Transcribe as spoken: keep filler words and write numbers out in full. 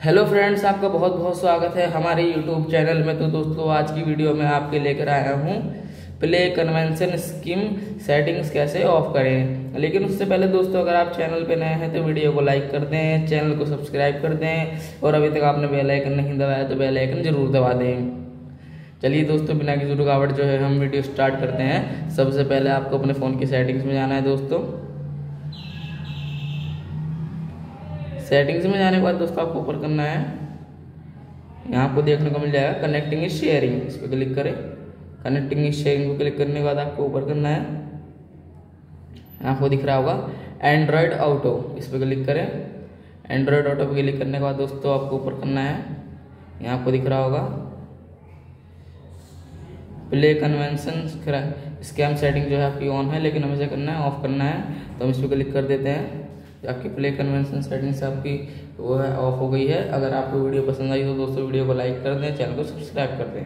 Hello friends, आपका बहुत बहुत स्वागत है हमारे यूट्यूब चैनल में। तो दोस्तों, आज की वीडियो में आपके लेकर आया हूँ प्ले कन्वेंशन स्कीम सेटिंग्स कैसे ऑफ करें। लेकिन उससे पहले दोस्तों, अगर आप चैनल पे नए हैं तो वीडियो को लाइक कर दें, चैनल को सब्सक्राइब कर दें और अभी तक आपने बेल आइकन नहीं दबाया तो बेल आइकन जरूर दबा दें। चलिए दोस्तों, बिना किसी रुकावट जो है हम वीडियो स्टार्ट करते हैं। सबसे पहले आपको अपने फ़ोन की सेटिंग्स में जाना है दोस्तों। सेटिंग्स में जाने के बाद दोस्तों आपको ऊपर करना है, यहाँ आपको देखने को मिल जाएगा कनेक्टिंग इज शेयरिंग, इस पर क्लिक करें। कनेक्टिंग इज शेयरिंग को क्लिक करने के बाद आपको ऊपर करना है, आपको दिख रहा होगा एंड्रॉयड ऑटो, इस पर क्लिक करें। एंड्रॉयड ऑटो पर क्लिक करने के बाद दोस्तों आपको ऊपर करना है, यहाँ आपको दिख रहा होगा प्ले कन्वेंशन स्कैम सेटिंग जो है आपकी ऑन है, लेकिन हमें से करना है ऑफ करना है। तो हम इस पर क्लिक कर देते हैं। आपकी प्ले कन्वेंशन सेटिंग्स आपकी वो है ऑफ हो गई है। अगर आपको वीडियो पसंद आई तो दोस्तों वीडियो को लाइक कर दें, चैनल को सब्सक्राइब कर दें।